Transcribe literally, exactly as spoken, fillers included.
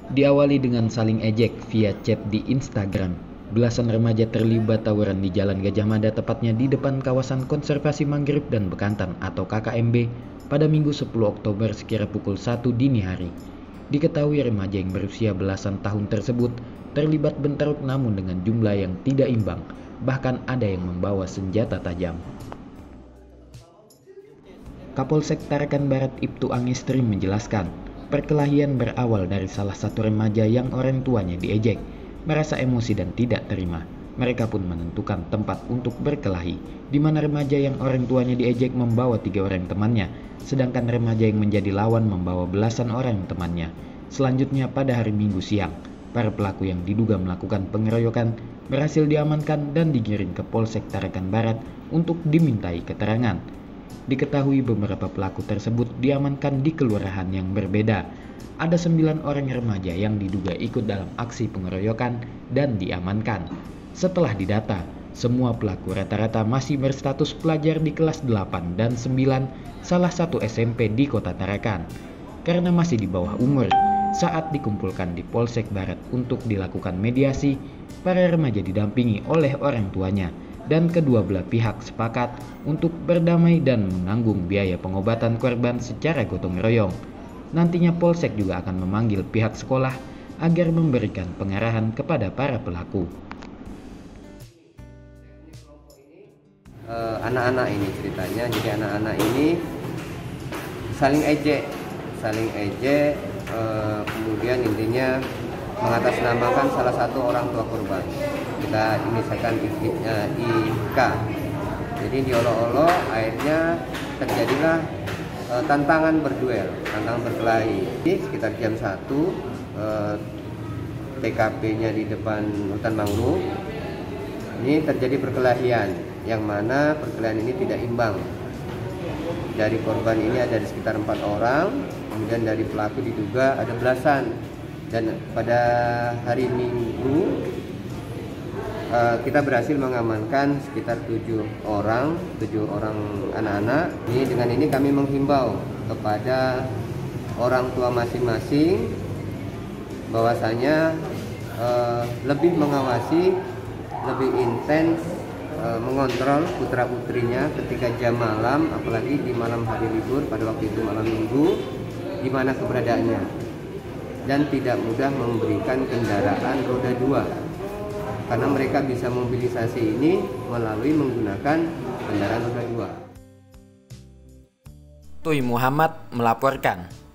Diawali dengan saling ejek via chat di Instagram, belasan remaja terlibat tawuran di Jalan Gajah Mada, tepatnya di depan kawasan konservasi mangrove dan bekantan atau K K M B pada Minggu sepuluh Oktober sekira pukul satu dini hari. Diketahui remaja yang berusia belasan tahun tersebut terlibat bentrok namun dengan jumlah yang tidak imbang, bahkan ada yang membawa senjata tajam. Kapolsek Tarakan Barat Ibtu Angestri menjelaskan, perkelahian berawal dari salah satu remaja yang orang tuanya diejek, merasa emosi dan tidak terima. Mereka pun menentukan tempat untuk berkelahi, di mana remaja yang orang tuanya diejek membawa tiga orang temannya, sedangkan remaja yang menjadi lawan membawa belasan orang temannya. Selanjutnya pada hari Minggu siang, para pelaku yang diduga melakukan pengeroyokan berhasil diamankan dan digiring ke Polsek Tarakan Barat untuk dimintai keterangan. Diketahui beberapa pelaku tersebut diamankan di kelurahan yang berbeda. Ada sembilan orang remaja yang diduga ikut dalam aksi pengeroyokan dan diamankan. Setelah didata, semua pelaku rata-rata masih berstatus pelajar di kelas delapan dan sembilan salah satu S M P di Kota Tarakan. Karena masih di bawah umur, saat dikumpulkan di Polsek Barat untuk dilakukan mediasi, para remaja didampingi oleh orang tuanya. Dan kedua belah pihak sepakat untuk berdamai dan menanggung biaya pengobatan korban secara gotong royong. Nantinya Polsek juga akan memanggil pihak sekolah agar memberikan pengarahan kepada para pelaku. Uh, anak-anak ini ceritanya, jadi anak-anak ini saling ejek, saling ejek, uh, kemudian intinya mengatasnamakan salah satu orang tua korban. Kita inisialkan I K. Jadi diolok-olok, akhirnya terjadilah e, tantangan berduel, tantangan berkelahi. Di sekitar jam satu, e, T K P-nya di depan hutan mangrove. Ini terjadi perkelahian, yang mana perkelahian ini tidak imbang. Dari korban ini ada di sekitar empat orang, kemudian dari pelaku diduga ada belasan. Dan pada hari Minggu Uh, kita berhasil mengamankan sekitar tujuh orang, tujuh orang anak-anak. Ini dengan ini kami menghimbau kepada orang tua masing-masing bahwasanya uh, lebih mengawasi, lebih intens uh, mengontrol putra putrinya ketika jam malam, apalagi di malam hari libur pada waktu itu malam Minggu, di mana keberadaannya, dan tidak mudah memberikan kendaraan roda dua. Karena mereka bisa mobilisasi ini melalui menggunakan kendaraan roda dua. Tuy Muhammad melaporkan.